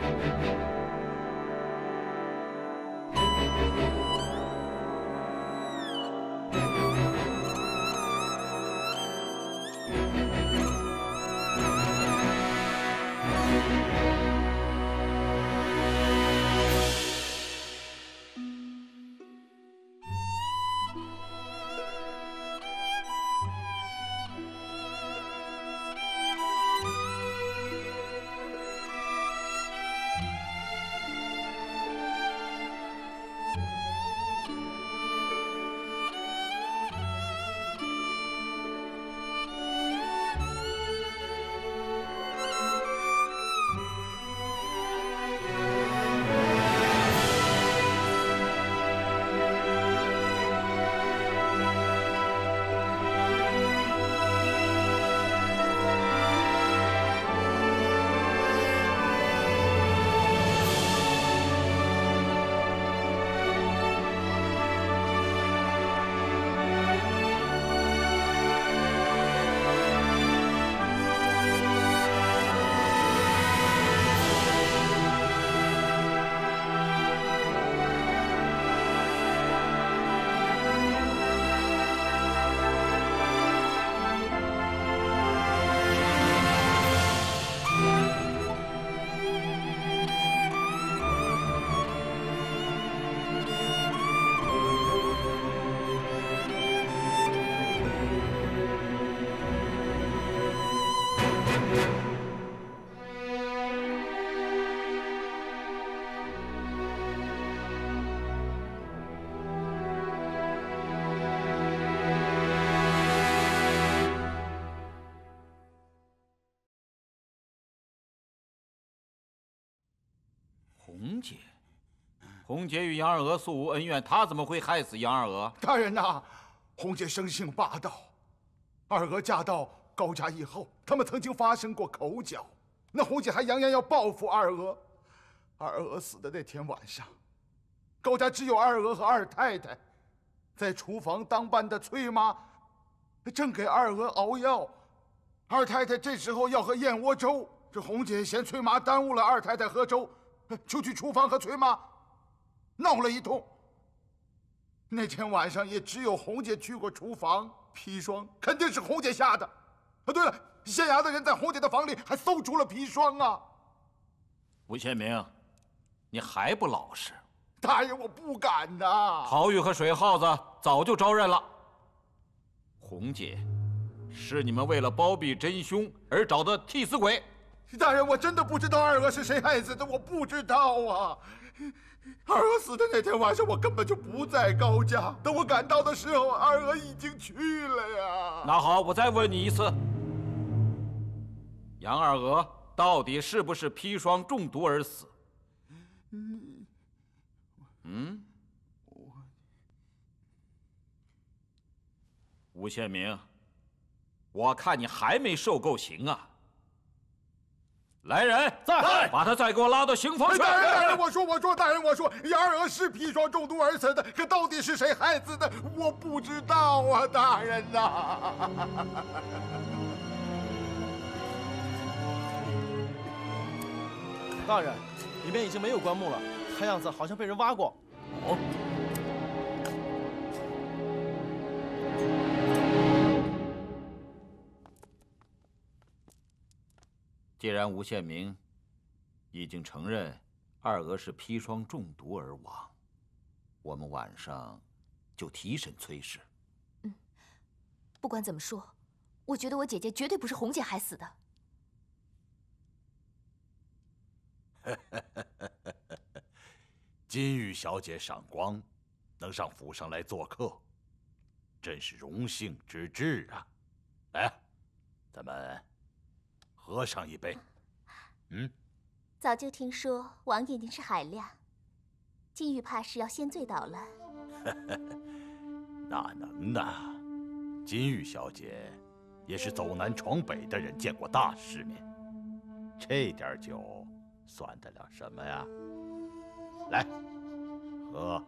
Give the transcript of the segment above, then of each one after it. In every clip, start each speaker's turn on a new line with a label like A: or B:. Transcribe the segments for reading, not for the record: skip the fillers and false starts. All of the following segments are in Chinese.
A: 红姐与杨二娥素无恩怨，她怎么会害死杨二娥？
B: 大人呐，红姐生性霸道，二娥嫁到高家以后，他们曾经发生过口角，那红姐还扬言要报复二娥。二娥死的那天晚上，高家只有二娥和二太太，在厨房当班的崔妈正给二娥熬药，二太太这时候要喝燕窝粥，这红姐嫌崔妈耽误了二太太喝粥，就去厨房和崔妈闹了一通。那天晚上也只有红姐去过厨房，砒霜肯定是红姐下的。对了，县衙的人在红姐的房里还搜出了砒霜啊！
A: 吴宪明，你还不老实？
B: 大人，我不敢呐。
A: 陶玉和水耗子早就招认了，红姐是你们为了包庇真凶而找的替死鬼。
B: 大人，我真的不知道二娥是谁害死的，我不知道啊。二娥死的那天晚上，我根本就不在高家。等我赶到的时候，二娥已经去了呀。
A: 那好，我再问你一次，杨二娥到底是不是砒霜中毒而死？吴宪明，我看你还没受够刑啊！来人，
C: 在，
A: 把他再给我拉到刑房去。
B: 大人，我说，大人，我说，杨二娥是砒霜中毒而死的，可到底是谁害死的，我不知道啊，大人呐。
C: 大人，里面已经没有棺木了，看样子好像被人挖过。
A: 哦。既然吴宪明已经承认二娥是砒霜中毒而亡，我们晚上就提审崔氏。
D: 不管怎么说，我觉得我姐姐绝对不是红姐害死的。
E: 金玉小姐赏光，能上府上来做客，真是荣幸之至啊！来，咱们喝上一杯。
F: 早就听说王爷您是海量，金玉怕是要先醉倒了。
E: 哪能呢？金玉小姐也是走南闯北的人，见过大世面，这点酒算得了什么呀？来，喝。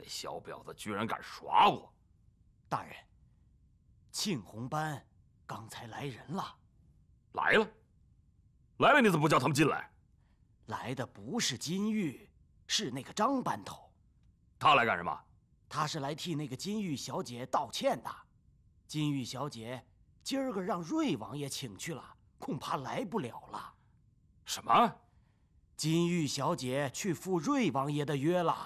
G: 那小婊子居然敢耍我！
H: 大人，庆红班刚才来人了。
G: 来了，来了，你怎么不叫他们进来？
H: 来的不是金玉，是那个张班头。
G: 他来干什么？
H: 他是来替那个金玉小姐道歉的。金玉小姐今儿个让瑞王爷请去了，恐怕来不了了。
G: 什么？
H: 金玉小姐去赴瑞王爷的约了。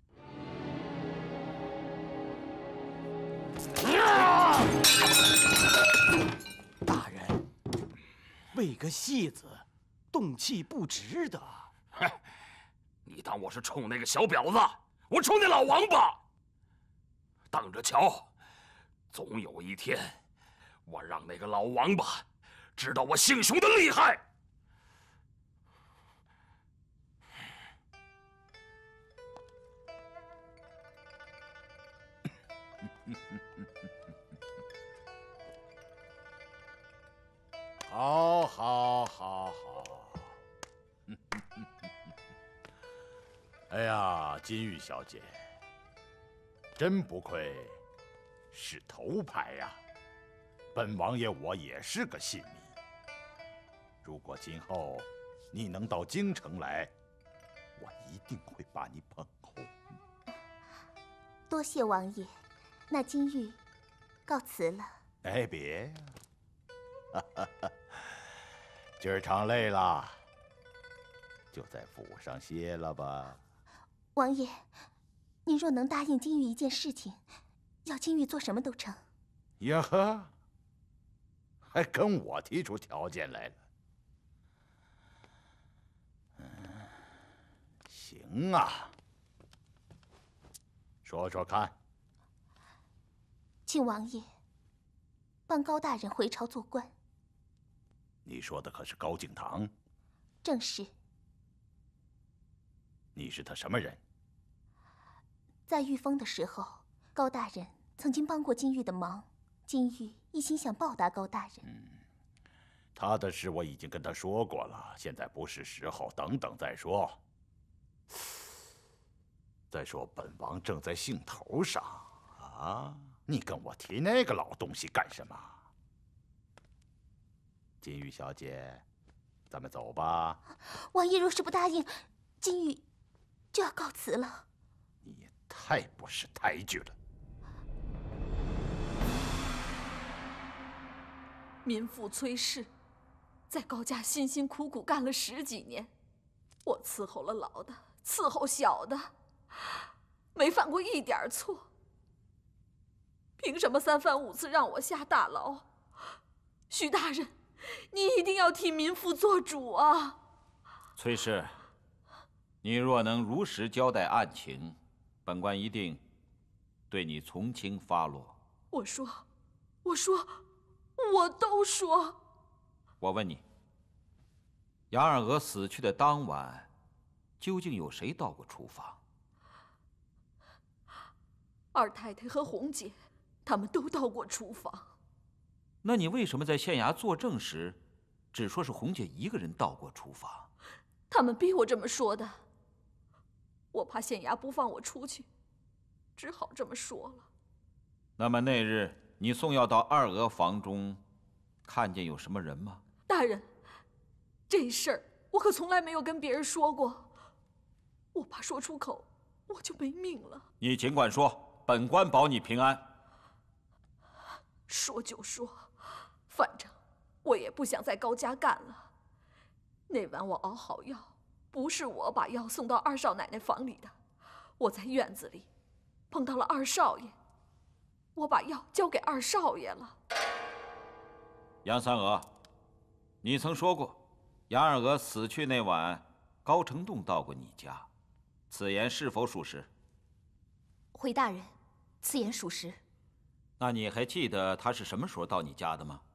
H: 大人，为个戏子，动气不值得。
G: 你当我是冲那个小婊子？我冲那老王八！等着瞧，总有一天，我让那个老王八知道我姓熊的厉害。
E: 好，好，好，好。哎呀，金玉小姐，真不愧是头牌呀！本王爷我也是个信迷。如果今后你能到京城来，我一定会把你捧红。
F: 多谢王爷，那金玉告辞了。
E: 哎，别呀，今儿场累了，就在府上歇了吧。
F: 王爷，您若能答应金玉一件事情，要金玉做什么都成。
E: 呀呵，还跟我提出条件来了。行啊，说说看。
F: 请王爷帮高大人回朝做官。
E: 你说的可是高敬堂？
F: 正是。
E: 你是他什么人？
F: 在御封的时候，高大人曾经帮过金玉的忙，金玉一心想报答高大人。
E: 他的事我已经跟他说过了，现在不是时候，等等再说。再说本王正在兴头上啊，你跟我提那个老东西干什么？金玉小姐，咱们走吧。
F: 王爷若是不答应，金玉就要告辞了。
E: 你也太不识抬举了。
I: 民妇崔氏，在高家辛辛苦苦干了10几年，我伺候了老的，伺候小的，没犯过一点错。凭什么3番5次让我下大牢？徐大人，你一定要替民妇做主啊！
A: 崔氏，你若能如实交代案情，本官一定对你从轻发落。
I: 我都说。
A: 我问你，杨二娥死去的当晚，究竟有谁到过厨房？
I: 二太太和红姐，他们都到过厨房。
A: 那你为什么在县衙作证时，只说是红姐一个人到过厨房？
I: 他们逼我这么说的。我怕县衙不放我出去，只好这么说了。
A: 那么那日你送药到二娥房中，看见有什么人吗？
I: 大人，这事儿我可从来没有跟别人说过，我怕说出口我就没命了。
A: 你尽管说，本官保你平安。
I: 说就说，反正我也不想在高家干了。那晚我熬好药，不是我把药送到二少奶奶房里的，我在院子里碰到了二少爷，我把药交给二少爷了。
A: 杨三娥，你曾说过，杨二娥死去那晚，高承栋到过你家，此言是否属实？
D: 回大人，此言属实。
A: 那你还记得他是什么时候到你家的吗？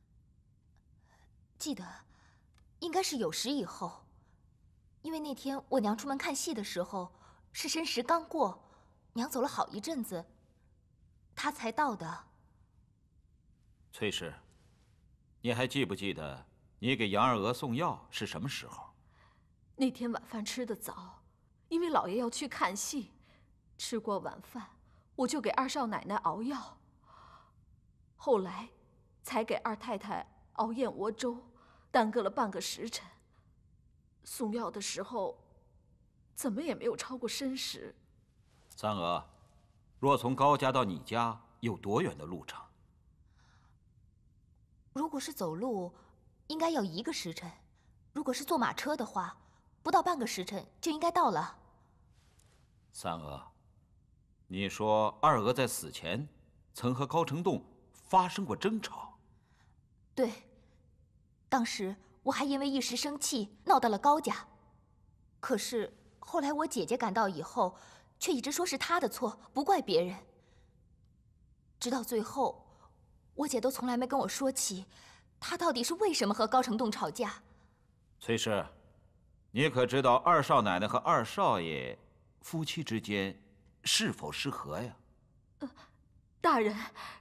D: 记得，应该是有时以后，因为那天我娘出门看戏的时候，是申时刚过，娘走了好一阵子，他才到的。
A: 崔氏，你还记不记得你给杨二娥送药是什么时候？
I: 那天晚饭吃得早，因为老爷要去看戏， 吃过晚饭，我就给二少奶奶熬药。后来，才给二太太熬燕窝粥，耽搁了半个时辰。送药的时候，怎么也没有超过申时。
A: 三娥，若从高家到你家有多远的路程？
D: 如果是走路，应该要1个时辰；如果是坐马车的话，不到半个时辰就应该到了。
A: 三娥，你说二娥在死前曾和高成栋发生过争吵？
D: 对，当时我还因为一时生气闹到了高家，可是后来我姐姐赶到以后，却一直说是她的错，不怪别人。直到最后，我姐都从来没跟我说起，她到底是为什么和高成栋吵架。
A: 崔氏，你可知道二少奶奶和二少爷夫妻之间是否失和呀？
I: 大人，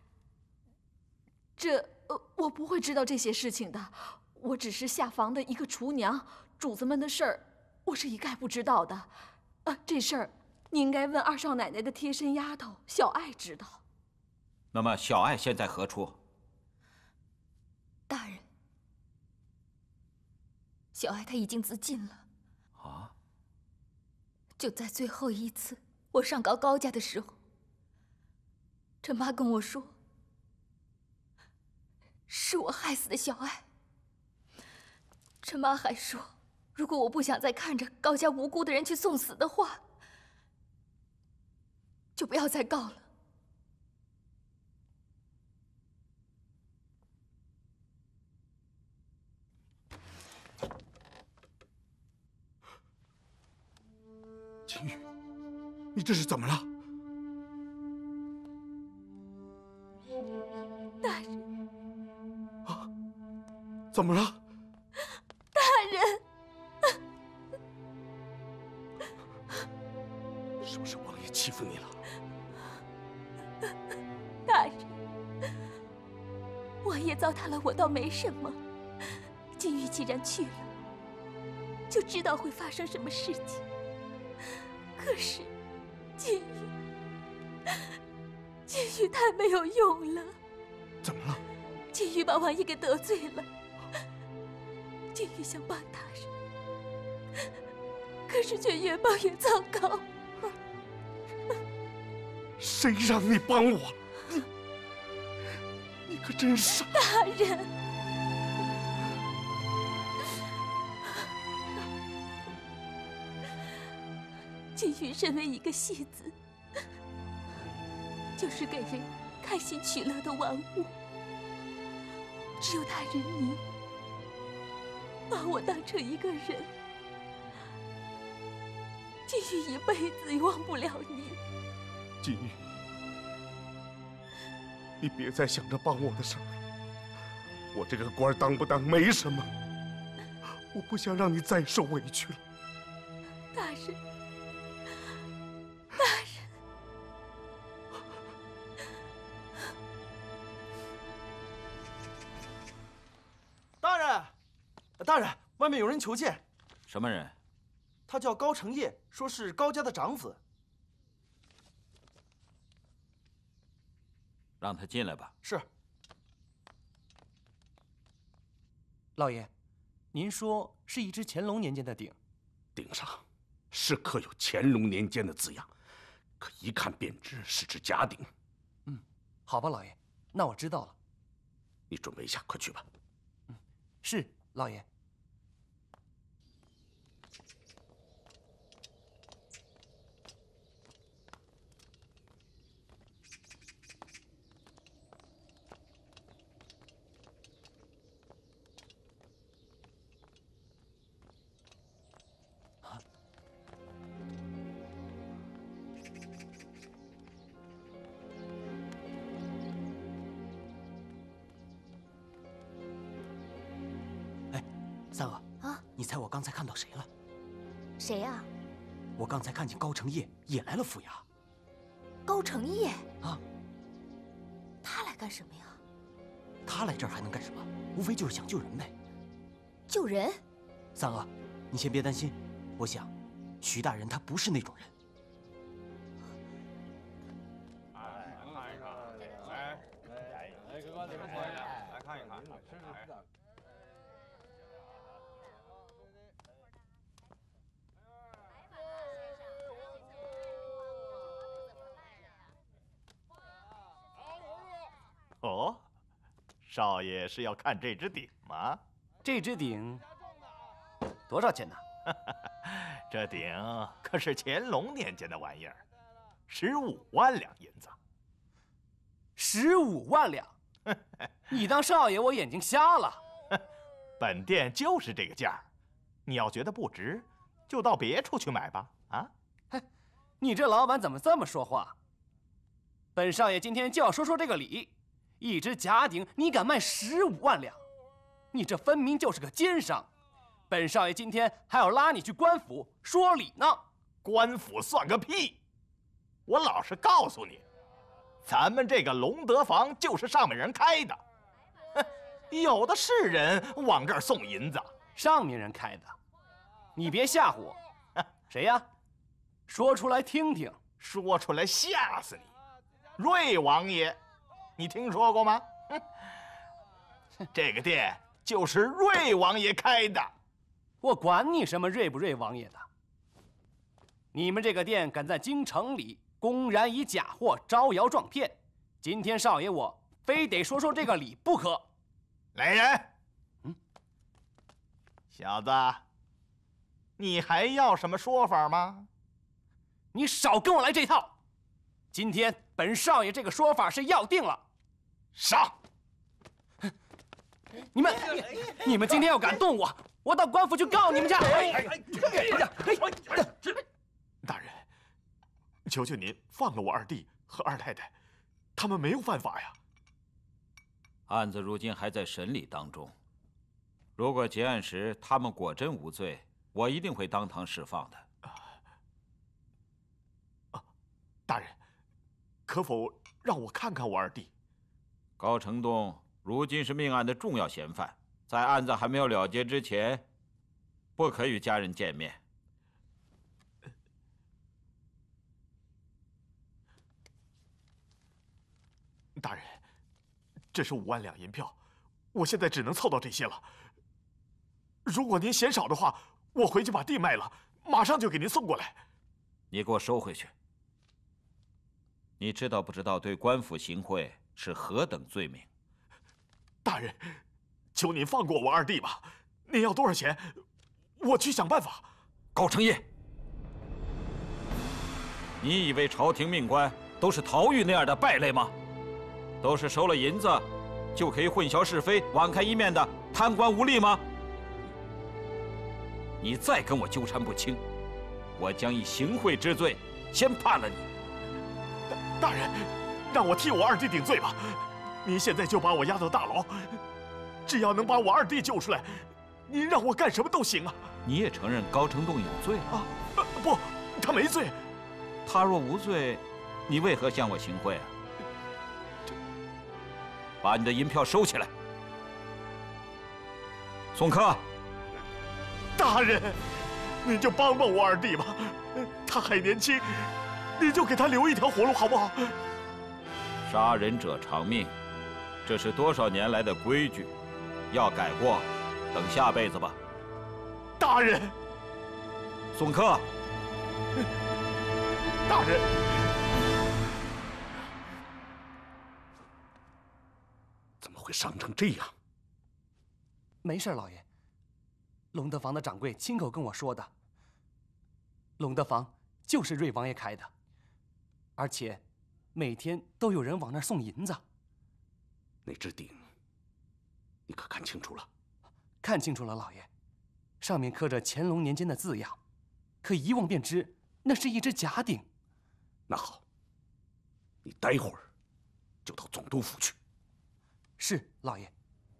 I: 我不会知道这些事情的。我只是下房的一个厨娘，主子们的事儿，我是一概不知道的。这事儿你应该问二少奶奶的贴身丫头小爱知道。
A: 那么小爱现在何处？
D: 大人，小爱她已经自尽了。
A: 啊！
D: 就在最后一次我上告高家的时候，陈妈跟我说，是我害死的小爱。陈妈还说，如果我不想再看着高家无辜的人去送死的话，就不要再告了。
B: 金玉，你这是怎么了？
F: 大人。
B: 啊？怎么了？
F: 大人。
B: 是不是王爷欺负你了？
F: 大人，王爷糟蹋了我倒没什么，金玉既然去了，就知道会发生什么事情。可是，金玉太没有用了。
B: 怎么了？
F: 金玉把王爷给得罪了。金玉想帮大人，可是却越帮越糟糕。
B: 谁让你帮我？你可真傻！
F: 大人。金玉身为一个戏子，就是给人开心取乐的玩物。只有大人您把我当成一个人，金玉一辈子也忘不了您。
B: 金玉，你别再想着帮我的事儿了。我这个官当不当没什么，我不想让你再受委屈了。
F: 大人。
C: 大人，外面有人求见。
A: 什么人？
C: 他叫高成业，说是高家的长子。
A: 让他进来吧。
C: 是。老爷，您说是一只乾隆年间的鼎，
B: 鼎上是刻有乾隆年间的字样，可一看便知是只假鼎。
C: 好吧，老爷，那我知道了。
B: 你准备一下，快去吧。
C: 是，老爷。三娥
D: 啊，
C: 你猜我刚才看到谁了？
D: 谁呀？
C: 我刚才看见高成业也来了府衙。
D: 高成业
C: 啊，
D: 他来干什么呀？
C: 他来这儿还能干什么？无非就是想救人呗。
D: 救人？
C: 三娥，你先别担心，我想，徐大人他不是那种人。
E: 少爷是要看这只鼎吗？
C: 这只鼎多少钱呢？
E: 这鼎可是乾隆年间的玩意儿，15万两银子。
C: 15万两？你当少爷我眼睛瞎了？
E: 本店就是这个价儿，你要觉得不值，就到别处去买吧。啊？
C: 你这老板怎么这么说话？本少爷今天就要说说这个理。一只假鼎，你敢卖15万两？你这分明就是个奸商！本少爷今天还要拉你去官府说理呢。
E: 官府算个屁！我老实告诉你，咱们这个隆德坊就是上面人开的，有的是人往这儿送银子。
C: 上面人开的？你别吓唬我！谁呀？说出来听听。
E: 说出来吓死你！瑞王爷，你听说过吗？这个店就是瑞王爷开的。
C: 我管你什么瑞不瑞王爷的！你们这个店敢在京城里公然以假货招摇撞骗，今天少爷我非得说说这个理不可。
E: 来人！小子，你还要什么说法吗？
C: 你少跟我来这套！今天本少爷这个说法是要定了。
E: 上！
C: 你们今天要敢动我，我到官府去告你们去！
B: 大人，求求您放了我二弟和二太太，他们没有犯法呀。
A: 案子如今还在审理当中，如果结案时他们果真无罪，我一定会当堂释放的。
B: 大人，可否让我看看我二弟？
A: 高承栋如今是命案的重要嫌犯，在案子还没有了结之前，不可与家人见面。
B: 大人，这是5万两银票，我现在只能凑到这些了。如果您嫌少的话，我回去把地卖了，马上就给您送过来。
A: 你给我收回去。你知道不知道对官府行贿是何等罪名？
B: 大人，求您放过我二弟吧。您要多少钱，我去想办法。
A: 高承业，你以为朝廷命官都是陶玉那样的败类吗？都是收了银子就可以混淆是非、网开一面的贪官污吏吗？你再跟我纠缠不清，我将以行贿之罪先判了你。
B: 大人，让我替我二弟顶罪吧。您现在就把我押到大牢，只要能把我二弟救出来，您让我干什么都行啊。
A: 你也承认高承栋有罪
B: 啊？不，他没罪。
A: 他若无罪，你为何向我行贿啊？把你的银票收起来。宋柯，
B: 大人，您就帮帮我二弟吧，他还年轻，你就给他留一条活路好不好？
A: 杀人者偿命，这是多少年来的规矩，要改过，等下辈子吧。
B: 大人，
A: 宋柯，
B: 大人，
G: 怎么会伤成这样？
C: 没事，老爷。隆德坊的掌柜亲口跟我说的。隆德坊就是瑞王爷开的，而且每天都有人往那儿送银子。
G: 那只鼎，你可看清楚了？
C: 看清楚了，老爷。上面刻着乾隆年间的字样，可一望便知那是一只假鼎。
G: 那好，你待会儿就到总督府去。
C: 是，老爷。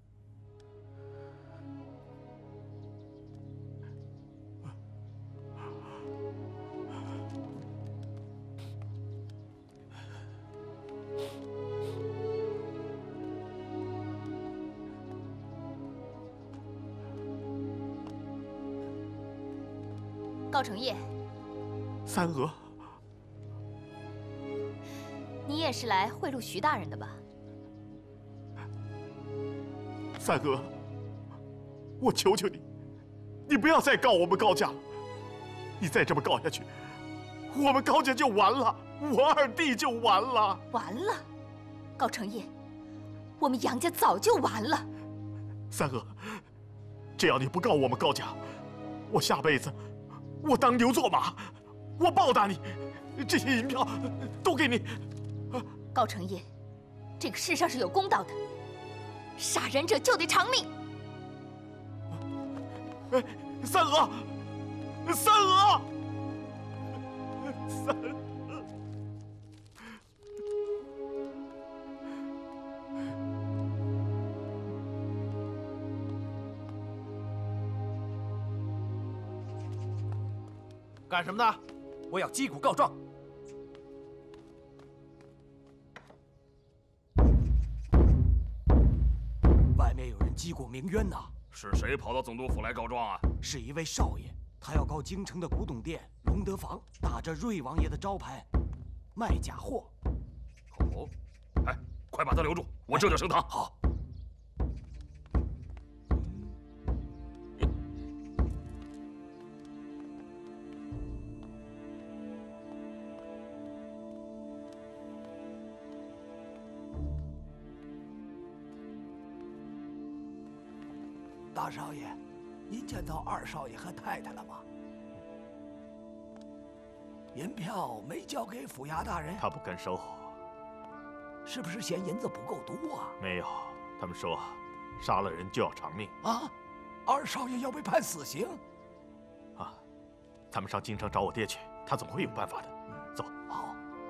D: 高承业，
B: 三娥，
D: 你也是来贿赂徐大人的吧？
B: 三娥，我求求你，你不要再告我们高家了。你再这么告下去，我们高家就完了，我二弟就完了。
D: 完了，高承业， 我们杨家早就完了。
J: 三娥，只要你不告我们高家，我下辈子我当牛做马，我报答你，这些银票都给你。
D: 高承业，这个世上是有公道的，杀人者就得偿命。
J: 哎，三娥，三娥，三娥。
C: 干什么的？我要击鼓告状。
H: 外面有人击鼓鸣冤呐！
G: 是谁跑到总督府来告状啊？
H: 是一位少爷，他要告京城的古董店隆德坊打着瑞王爷的招牌卖假货。
G: 哦，哎，快把他留住，我这就升堂。
H: 好。
K: 大少爷，您见到二少爷和太太了吗？银票没交给府衙大人，
J: 他不肯收，
K: 是不是嫌银子不够多啊？
J: 没有，他们说杀了人就要偿命
K: 啊！二少爷要被判死刑
J: 啊！咱们上京城找我爹去，他总会有办法的。走。
K: 好。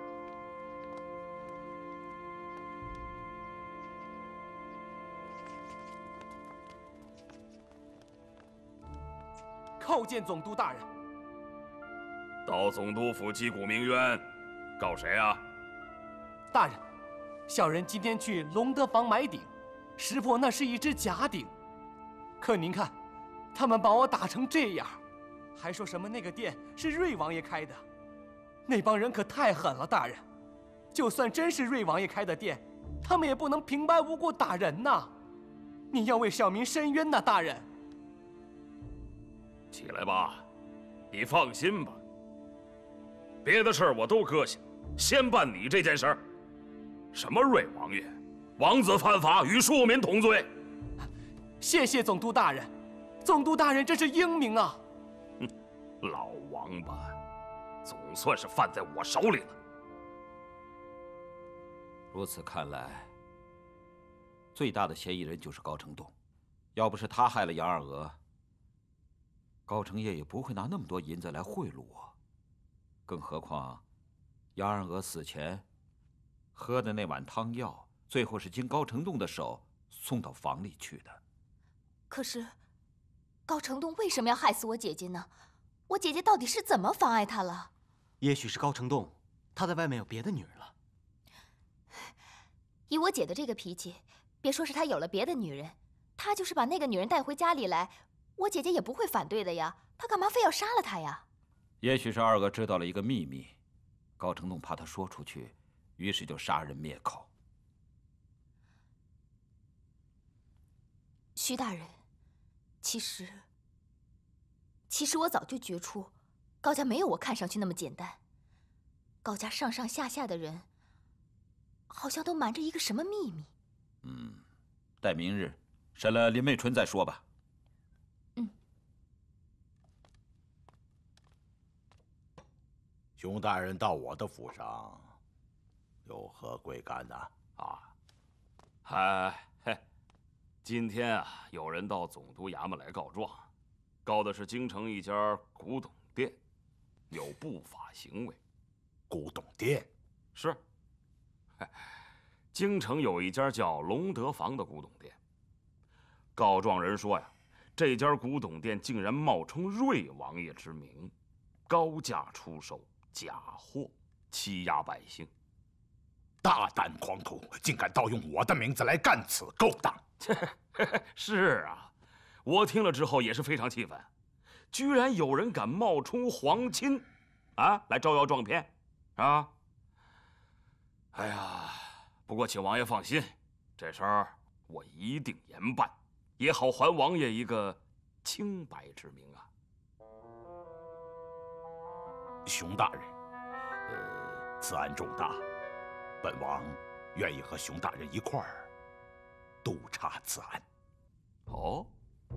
C: 叩见总督大人。
G: 到总督府击鼓鸣冤，告谁啊？
C: 大人，小人今天去隆德坊买鼎，识破那是一只假鼎。可您看，他们把我打成这样，还说什么那个店是瑞王爷开的，那帮人可太狠了，大人。就算真是瑞王爷开的店，他们也不能平白无故打人呐。您要为小民伸冤呐，大人。
G: 起来吧，你放心吧。别的事儿我都搁下，先办你这件事儿。什么瑞王爷，王子犯法，与庶民同罪。
C: 谢谢总督大人，总督大人真是英明啊！
G: 哼，老王八，总算是犯在我手里了。
A: 如此看来，最大的嫌疑人就是高承栋。要不是他害了杨二娥，高承业也不会拿那么多银子来贿赂我。更何况，杨二娥死前喝的那碗汤药，最后是经高承栋的手送到房里去的。
D: 可是，高承栋为什么要害死我姐姐呢？我姐姐到底是怎么妨碍他了？
H: 也许是高承栋，他在外面有别的女人了。
D: 以我姐的这个脾气，别说是他有了别的女人，他就是把那个女人带回家里来，我姐姐也不会反对的呀。他干嘛非要杀了她呀？
A: 也许是二娥知道了一个秘密，高承栋怕他说出去，于是就杀人灭口。
D: 徐大人，其实我早就觉出，高家没有我看上去那么简单。高家上上下下的人，好像都瞒着一个什么秘密。
A: 待明日审了林媚纯再说吧。
E: 熊大人到我的府上，有何贵干呢？
G: 今天啊，有人到总督衙门来告状，告的是京城一家古董店有不法行为。
E: 古董店
G: 是，京城有一家叫隆德坊的古董店。告状人说呀，这家古董店竟然冒充瑞王爷之名，高价出售假货，欺压百姓。
B: 大胆狂徒，竟敢盗用我的名字来干此勾当！
G: 是啊，我听了之后也是非常气愤，居然有人敢冒充皇亲，来招摇撞骗，啊！哎呀，不过请王爷放心，这事儿我一定严办，也好还王爷一个清白之名啊。
B: 熊大人，此案重大，本王愿意和熊大人一块儿
E: 督察此案。
G: 哦，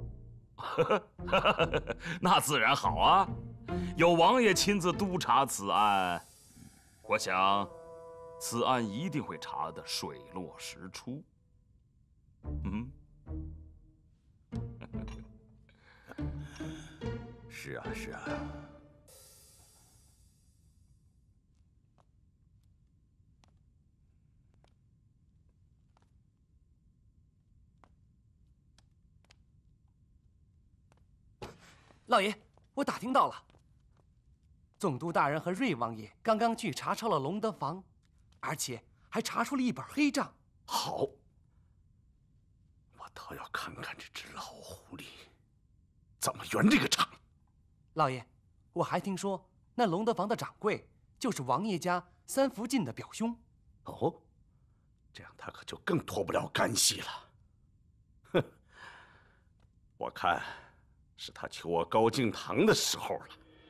G: 那自然好啊！有王爷亲自督察此案，我想此案一定会查得水落石出。嗯，
E: 是啊，是啊。
C: 老爷，我打听到了，总督大人和瑞王爷刚刚去查抄了隆德坊，而且还查出了一本黑账。
G: 好，我倒要看看这只老狐狸怎么圆这个场。
C: 老爷，我还听说那隆德坊的掌柜就是王爷家三福晋的表兄。
G: 哦，这样他可就更脱不了干系了。哼，我看是他求我高敬堂的时候了。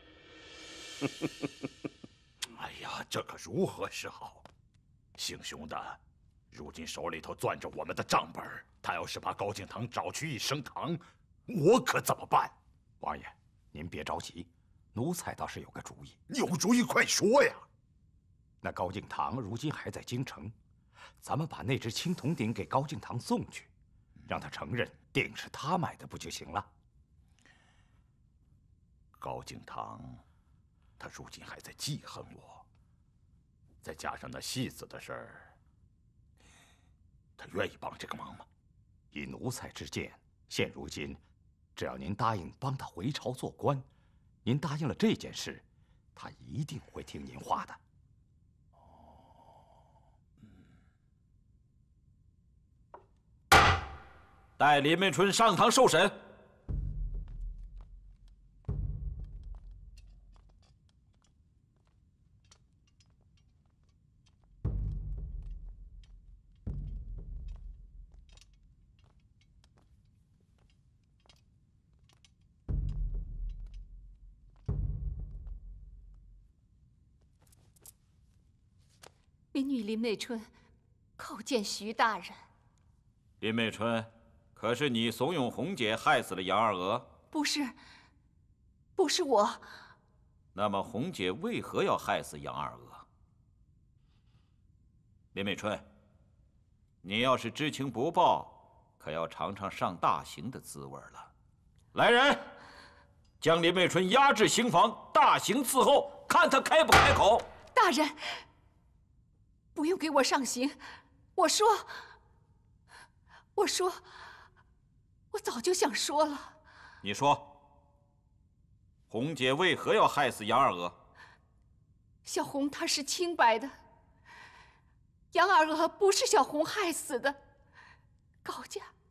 E: 哎呀，这可如何是好？姓熊的，如今手里头攥着我们的账本，他要是把高敬堂找去一升堂，我可怎么办？王爷，您别着急，奴才倒是有个主意。
B: 有主意快说呀！
E: 那高敬堂如今还在京城，咱们把那只青铜鼎给高敬堂送去，让他承认鼎是他买的，不就行了？高敬堂，他如今还在记恨我，再加上那戏子的事儿，他愿意帮这个忙吗？以奴才之见，现如今，只要您答应帮他回朝做官，您答应了这件事，他一定会听您话的。
A: 带林美春上堂受审。
F: 民女林美春叩见徐大人。
A: 林美春，可是你怂恿红姐害死了杨二娥？
F: 不是，不是我。
A: 那么红姐为何要害死杨二娥？林美春，你要是知情不报，可要尝尝上大刑的滋味了。来人，将林美春押至刑房，大刑伺候，看她开不开口。
F: 大人，不用给我上刑。我说，我早就想说了。
A: 你说，红姐为何要害死杨二娥？
F: 小红她是清白的，杨二娥不是小红害死的。高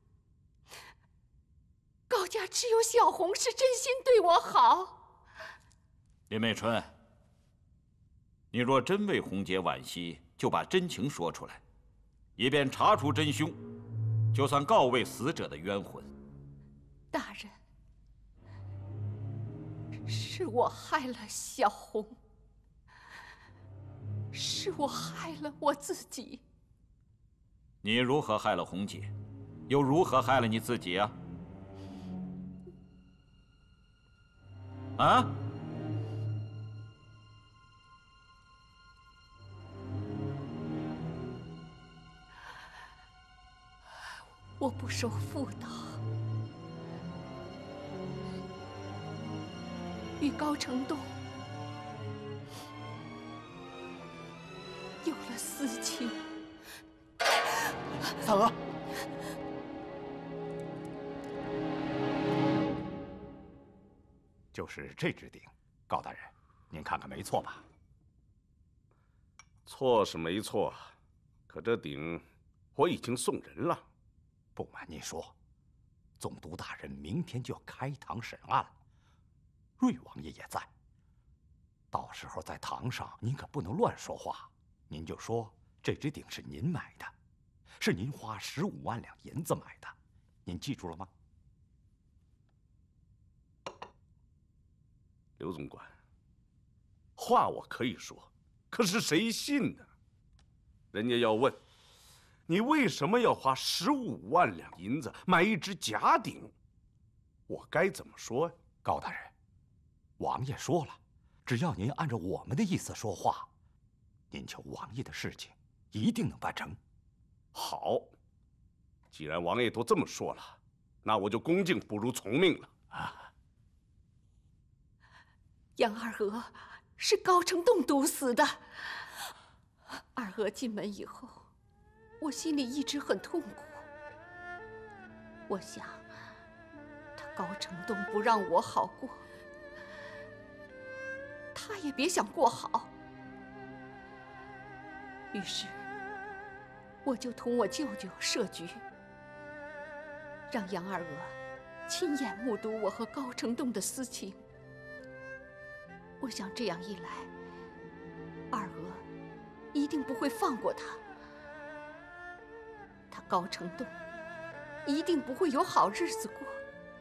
F: 家只有小红是真心对我好。
A: 林美春，你若真为红姐惋惜，就把真情说出来，以便查出真凶，就算告慰死者的冤魂。
F: 大人，是我害了小红，是我害了我自己。
A: 你如何害了红姐，又如何害了你自己啊？啊？
F: 我不受妇道，与高承栋有了私情。
J: 三娥，
E: 就是这只鼎，高大人，您看看没错吧？
G: 错是没错，可这鼎我已经送人了。
E: 不瞒您说，总督大人明天就要开堂审案了，瑞王爷也在。到时候在堂上，您可不能乱说话。您就说这只鼎是您买的，是您花15万两银子买的，您记住了吗？
G: 刘总管，话我可以说，可是谁信呢？人家要问，
L: 你为什么要花15万两银子买一只假鼎？我该怎么说呀？
M: 高大人，王爷说了，只要您按照我们的意思说话，您求王爷的事情一定能办成。
L: 好，既然王爷都这么说了，那我就恭敬不如从命了。啊，
I: 杨二娥是高承栋毒死的。二娥进门以后，我心里一直很痛苦。我想，他高承栋不让我好过，他也别想过好。于是，我就同我舅舅设局，让杨二娥亲眼目睹我和高承栋的私情。我想这样一来，二娥一定不会放过他，他高承栋一定不会有好日子过。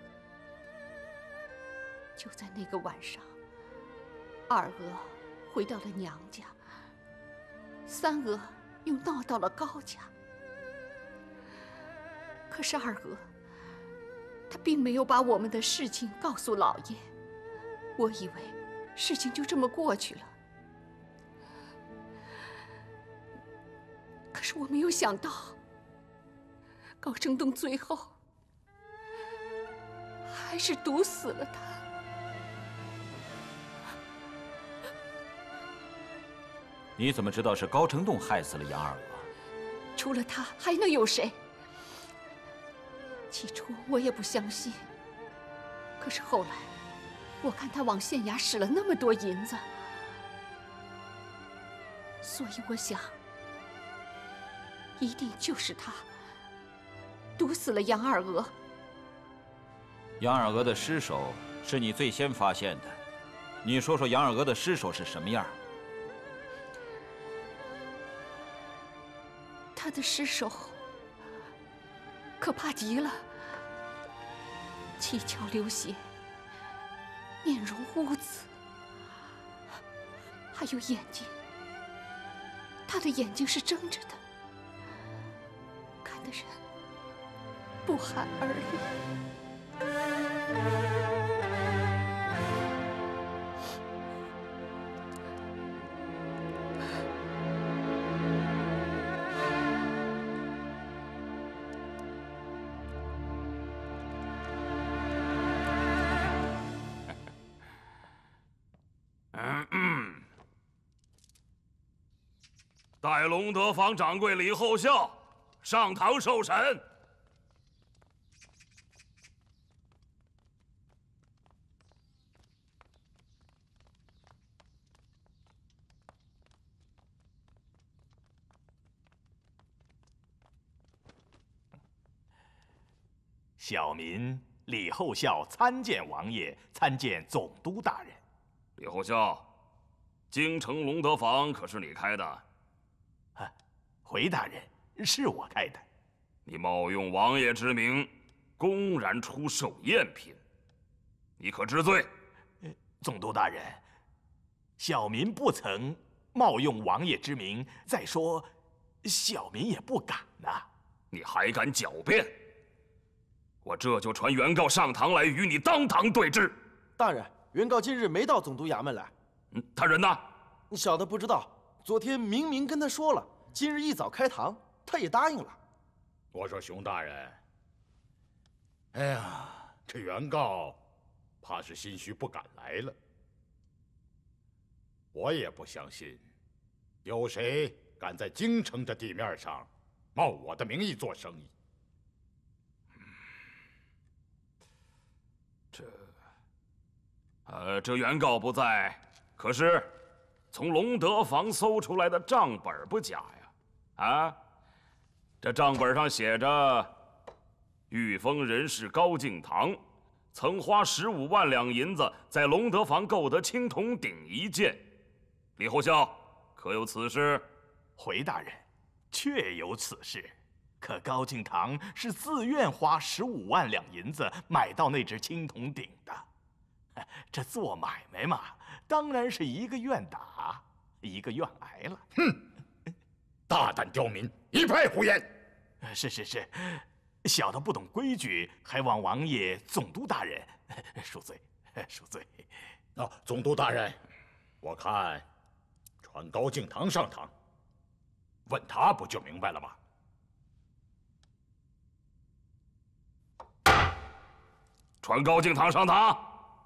I: 就在那个晚上，二娥回到了娘家，三娥又闹到了高家。可是二娥，她并没有把我们的事情告诉老爷，我以为事情就这么过去了。可是我没有想到，高承栋最后还是毒死了他。
A: 你怎么知道是高承栋害死了杨二娥？
I: 除了他，还能有谁？起初我也不相信，可是后来，我看他往县衙使了那么多银子，所以我想，一定就是他毒死了杨二娥。
A: 杨二娥的尸首是你最先发现的，你说说杨二娥的尸首是什么样？
I: 他的尸首可怕极了，七窍流血，面容污紫，还有眼睛，他的眼睛是睁着的，看得人不寒而栗。
G: 带隆德坊掌柜李后孝上堂受审。
J: 小民李后孝参见王爷，参见总督大人。
G: 李后孝，京城隆德坊可是你开的？
J: 回大人，是我开的。
G: 你冒用王爷之名，公然出售赝品，你可知罪？
J: 总督大人，小民不曾冒用王爷之名。再说，小民也不敢呐。
G: 你还敢狡辩？我这就传原告上堂来，与你当堂对质。
N: 大人，原告今日没到总督衙门来。
G: 他人呢？
N: 小的不知道。昨天明明跟他说了，今日一早开堂，他也答应了。
E: 我说熊大人，哎呀，这原告怕是心虚不敢来了。我也不相信，有谁敢在京城的地面上冒我的名义做生意。
G: 这原告不在，可是从隆德坊搜出来的账本不假呀。啊，这账本上写着，御封人士高敬堂曾花15万两银子在隆德坊购得青铜鼎1件。李后孝，可有此事？
J: 回大人，确有此事。可高敬堂是自愿花15万两银子买到那只青铜鼎的。这做买卖嘛，当然是一个愿打，一个愿挨了。
E: 哼，大胆刁民，一派胡言！
J: 是，小的不懂规矩，还望王爷总督大人恕罪，恕罪。
E: 总督大人，我看传高敬堂上堂，问他不就明白了吗？
G: 传高敬堂上堂。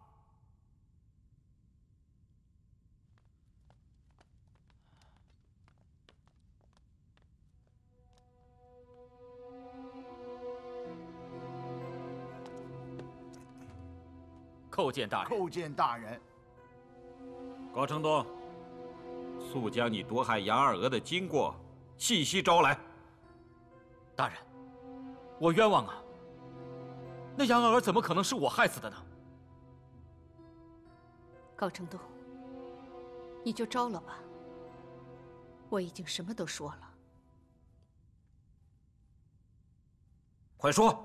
A: 叩见大人。
B: 叩见大人。
A: 高承东，速将你毒害杨二娥的经过细细招来。
C: 大人，我冤枉啊！那杨二娥怎么可能是我害死的呢？
O: 高承东，你就招了吧。我已经什么都说了。
A: 快说！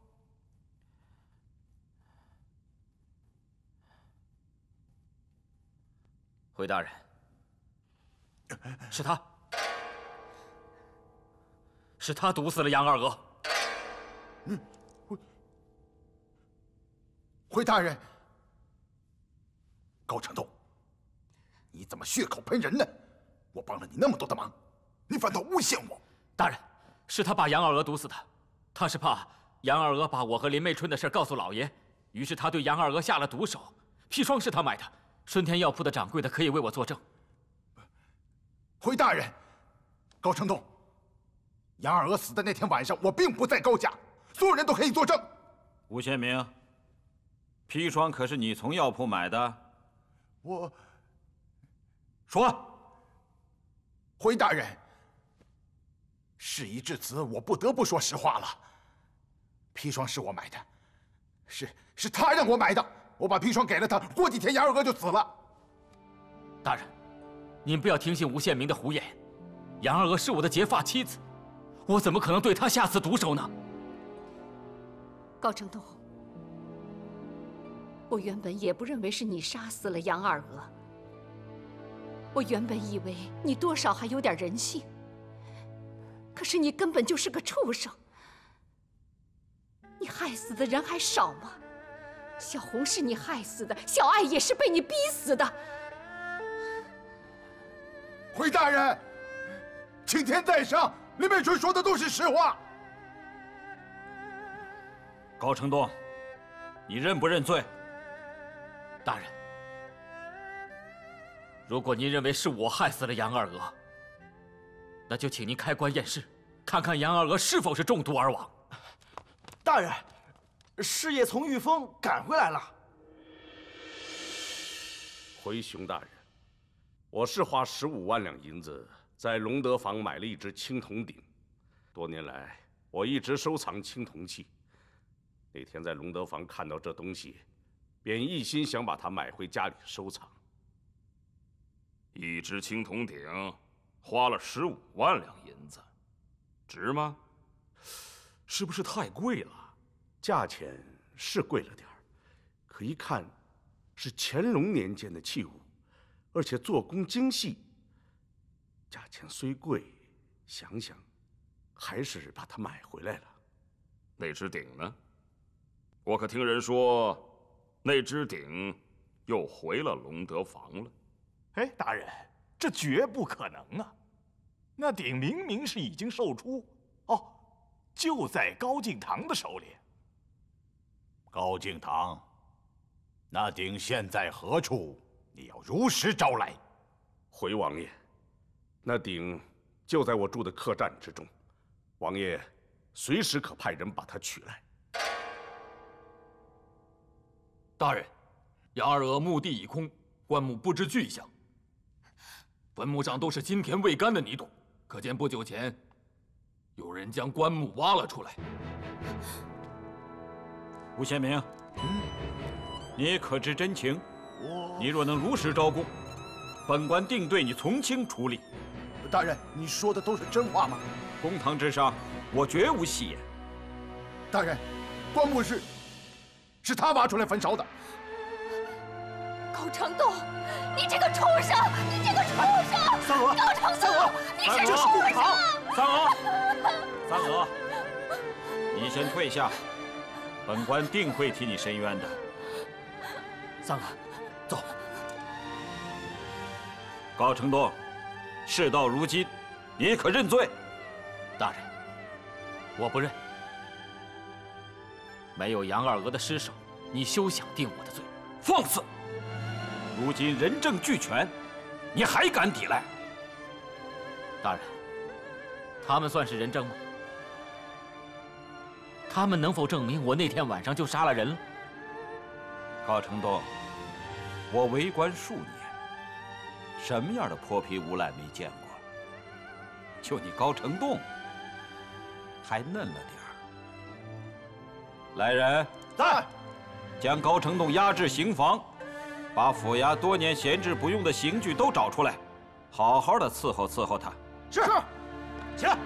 A: 回大人，
C: 是他，是他毒死了杨二娥。
B: 回大人。高承东，你怎么血口喷人呢？我帮了你那么多的忙，你反倒诬陷我。
C: 大人，是他把杨二娥毒死的。他是怕杨二娥把我和林媚春的事告诉老爷，于是他对杨二娥下了毒手。砒霜是他买的，顺天药铺的掌柜的可以为我作证。
B: 回大人，高承东，杨二娥死的那天晚上，我并不在高家，所有人都可以作证。
A: 吴宪明，砒霜可是你从药铺买的？
B: 我
A: 说。
B: 回大人，事已至此，我不得不说实话了。砒霜是我买的，是他让我买的。我把砒霜给了他，过几天杨二娥就死了。
C: 大人，您不要听信吴宪明的胡言。杨二娥是我的结发妻子，我怎么可能对她下此毒手呢？
O: 高承东，我原本也不认为是你杀死了杨二娥。我原本以为你多少还有点人性，可是你根本就是个畜生。你害死的人还少吗？小红是你害死的，小爱也是被你逼死的。
B: 回大人，青天在上，林媚春说的都是实话。
A: 高承东，你认不认罪？
C: 大人，如果您认为是我害死了杨二娥，那就请您开棺验尸，看看杨二娥是否是中毒而亡。
N: 大人，师爷从御风赶回来了。
L: 回雄大人，我是花15万两银子在隆德坊买了一只青铜鼎，多年来我一直收藏青铜器。那天在隆德坊看到这东西，便一心想把它买回家里收藏。
G: 一只青铜鼎花了15万两银子，值吗？是不是太贵了？
L: 价钱是贵了点儿，可一看是乾隆年间的器物，而且做工精细。价钱虽贵，想想还是把它买回来了。
G: 那只鼎呢？我可听人说，那只鼎又回了隆德坊了。
J: 哎，大人，这绝不可能啊！那鼎明明是已经售出，哦，就在高敬堂的手里。
E: 高敬堂，那鼎现在何处？你要如实招来。
L: 回王爷，那鼎就在我住的客栈之中，王爷随时可派人把它取来。
C: 大人，杨二娥墓地已空，棺木不知去向，坟墓上都是金田未干的泥土，可见不久前有人将棺木挖了出来。
A: 吴宪明，你可知真情？你若能如实招供，本官定对你从轻处理。
B: 大人，你说的都是真话吗？
A: 公堂之上，我绝无戏言。
B: 大人，棺木是他挖出来焚烧的。
D: 高承东，你这个畜生！你这个畜生！
N: 三娥，
D: 高承东，你是畜生！
C: 三娥，
A: 三娥，你先退下，本官定会替你伸冤的。
H: 三娥，走。
A: 高承东，事到如今，你可认罪？
H: 大人，我不认。没有杨二娥的尸首，你休想定我的罪。
A: 放肆！如今人证俱全，你还敢抵赖？
H: 大人，他们算是人证吗？他们能否证明我那天晚上就杀了人了？
A: 高承东，我为官数年，什么样的泼皮无赖没见过？就你高承栋，还嫩了点儿。来人，
B: 在，
A: 将高承栋押至刑房，把府衙多年闲置不用的刑具都找出来，好好的伺候伺候他。
N: 是，起来。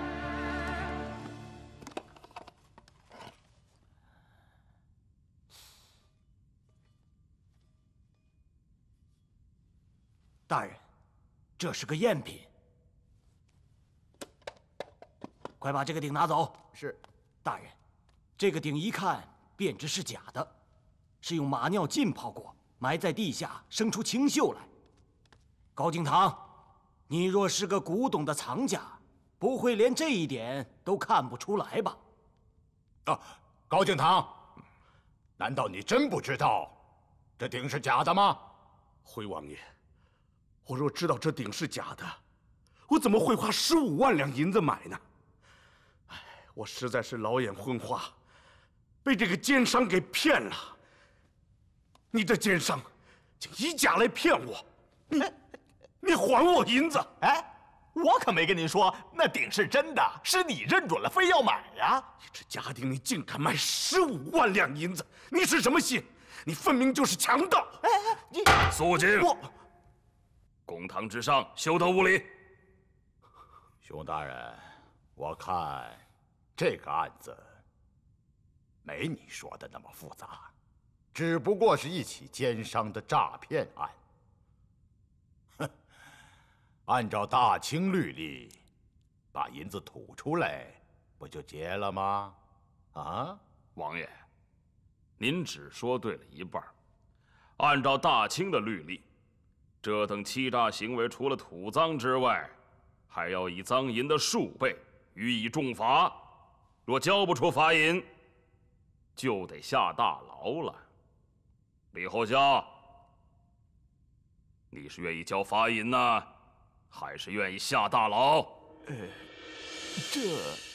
N: 大人，这是个赝品，快把这个鼎拿走。是，大人，这个鼎一看便知是假的，是用马尿浸泡过，埋在地下生出清锈来。高敬堂，你若是个古董的藏家，不会连这一点都看不出来吧？
B: 啊，高敬堂，难道你真不知道这鼎是假的吗？
L: 回王爷，我若知道这鼎是假的，我怎么会花15万两银子买呢？哎，我实在是老眼昏花，被这个奸商给骗了。你这奸商，竟以假来骗我！你还我银子！
J: 哎，我可没跟您说那鼎是真的，是你认准了，非要买呀！
L: 你这假鼎，你竟敢卖15万两银子，你是什么心？你分明就是强盗！
J: 哎，你
G: 肃静！公堂之上，休得无礼。
B: 熊大人，我看这个案子没你说的那么复杂，只不过是一起奸商的诈骗案。哼，按照大清律例，把银子吐出来，不就结了吗？啊，
G: 王爷，您只说对了一半。按照大清的律例，这等欺诈行为，除了土赃之外，还要以赃银的数倍予以重罚。若交不出罚银，就得下大牢了。李后校，你是愿意交罚银呢，还是愿意下大牢？
J: 这。